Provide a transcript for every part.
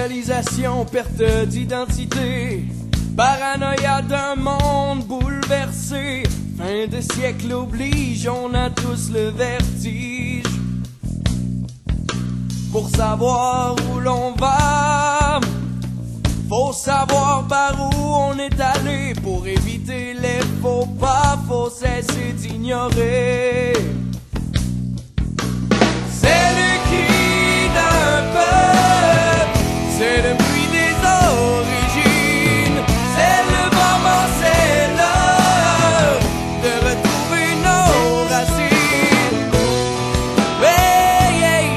Mondialisation, perte d'identité, paranoïa d'un monde bouleversé. Fin de siècle oblige, on a tous le vertige. Pour savoir où l'on va, faut savoir par où on est allé. Pour éviter les faux pas, faut cesser d'ignorer. C'est le cri d'un peuple, c'est le bruit des origines, c'est le moment, c'est l'heure de retrouver nos racines. Hey, hey,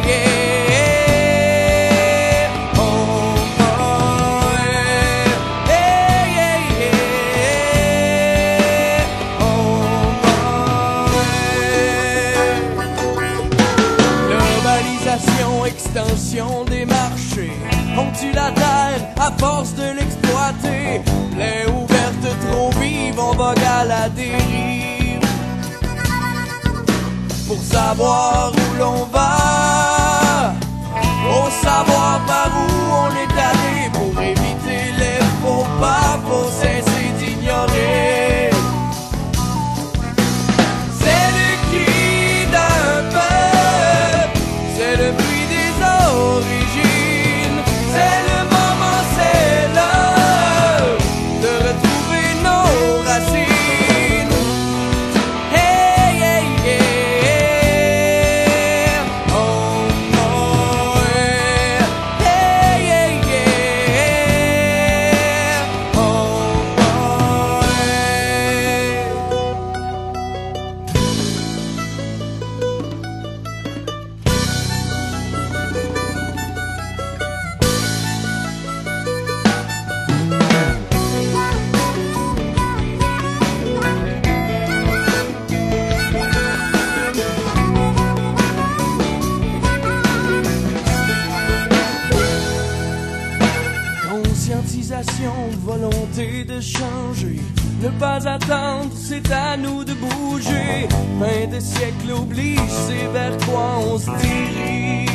hey. Oh, oh, hey, hey, hey. Oh, oh, hey. Globalisation, extension des marchés, on tue la terre à force de l'exploiter. Plaie ouverte trop vive, on vogue à la dérive. Pour savoir où l'on va, faut savoir par où on est allé. Pour éviter les faux pas, faut cesser d'ignorer. C'est le cri d'un peuple, c'est le bruit des origines, c'est le moment, c'est l'heure de retrouver nos racines. Hey, hey, hey. Oh, oh, hey. Hey, hey, hey. Oh, oh, hey. Conscientisation, volonté de changer, ne pas attendre, c'est à nous de bouger. Fin de siècle oblige, c'est vers quoi on se dirige.